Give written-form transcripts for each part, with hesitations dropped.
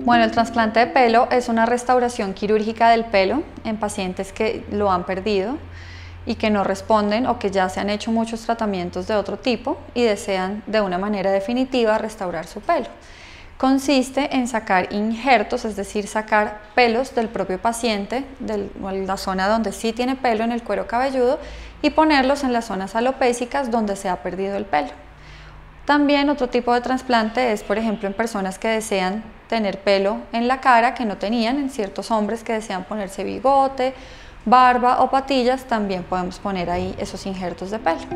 Bueno, el trasplante de pelo es una restauración quirúrgica del pelo en pacientes que lo han perdido y que no responden o que ya se han hecho muchos tratamientos de otro tipo y desean de una manera definitiva restaurar su pelo. Consiste en sacar injertos, es decir, sacar pelos del propio paciente, de la zona donde sí tiene pelo en el cuero cabelludo, y ponerlos en las zonas alopécicas donde se ha perdido el pelo. También otro tipo de trasplante es, por ejemplo, en personas que desean tener pelo en la cara que no tenían, en ciertos hombres que desean ponerse bigote, barba o patillas, también podemos poner ahí esos injertos de pelo.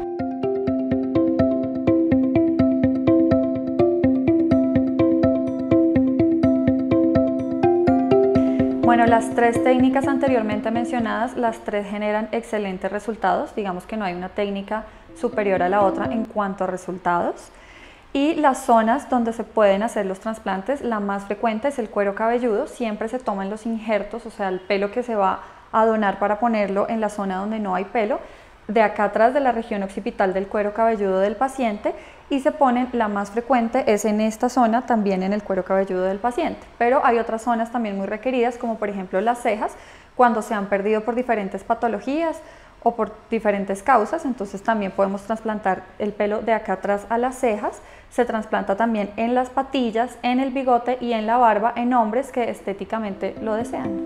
Bueno, las tres técnicas anteriormente mencionadas, las tres generan excelentes resultados. Digamos que no hay una técnica superior a la otra en cuanto a resultados. Y las zonas donde se pueden hacer los trasplantes, la más frecuente es el cuero cabelludo. Siempre se toman los injertos, o sea, el pelo que se va a donar para ponerlo en la zona donde no hay pelo, de acá atrás de la región occipital del cuero cabelludo del paciente, y se ponen, la más frecuente es en esta zona, también en el cuero cabelludo del paciente. Pero hay otras zonas también muy requeridas, como por ejemplo las cejas, cuando se han perdido por diferentes patologías o por diferentes causas, entonces también podemos trasplantar el pelo de acá atrás a las cejas. Se trasplanta también en las patillas, en el bigote y en la barba en hombres que estéticamente lo desean.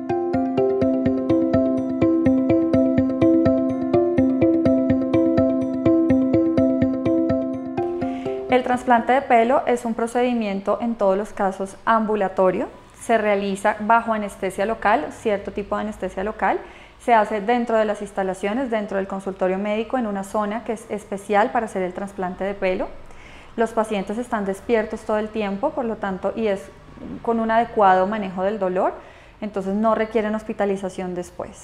El trasplante de pelo es un procedimiento en todos los casos ambulatorio. Se realiza bajo anestesia local, cierto tipo de anestesia local. Se hace dentro de las instalaciones, dentro del consultorio médico, en una zona que es especial para hacer el trasplante de pelo. Los pacientes están despiertos todo el tiempo, por lo tanto, y es con un adecuado manejo del dolor, entonces no requieren hospitalización después.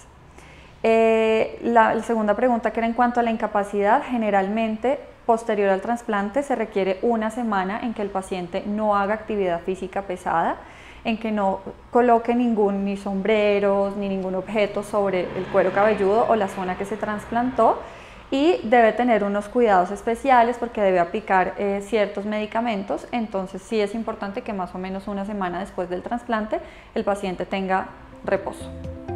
La segunda pregunta, que era en cuanto a la incapacidad, generalmente posterior al trasplante se requiere una semana en que el paciente no haga actividad física pesada, en que no coloque ni sombreros ni ningún objeto sobre el cuero cabelludo o la zona que se trasplantó, y debe tener unos cuidados especiales porque debe aplicar ciertos medicamentos. Entonces sí es importante que más o menos una semana después del trasplante el paciente tenga reposo.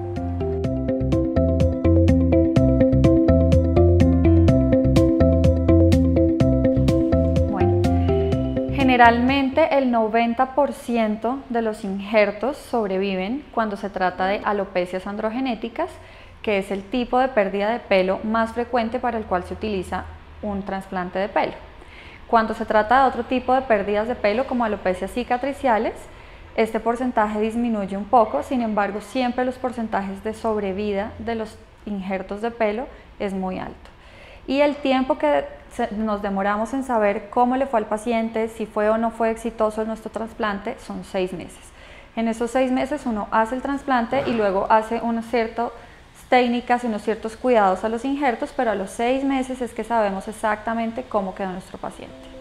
Generalmente el 90% de los injertos sobreviven cuando se trata de alopecias androgenéticas, que es el tipo de pérdida de pelo más frecuente para el cual se utiliza un trasplante de pelo. Cuando se trata de otro tipo de pérdidas de pelo como alopecias cicatriciales, este porcentaje disminuye un poco, sin embargo siempre los porcentajes de sobrevida de los injertos de pelo es muy alto. Y el tiempo que nos demoramos en saber cómo le fue al paciente, si fue o no fue exitoso nuestro trasplante, son 6 meses. En esos 6 meses uno hace el trasplante y luego hace unas ciertas técnicas y unos ciertos cuidados a los injertos, pero a los 6 meses es que sabemos exactamente cómo quedó nuestro paciente.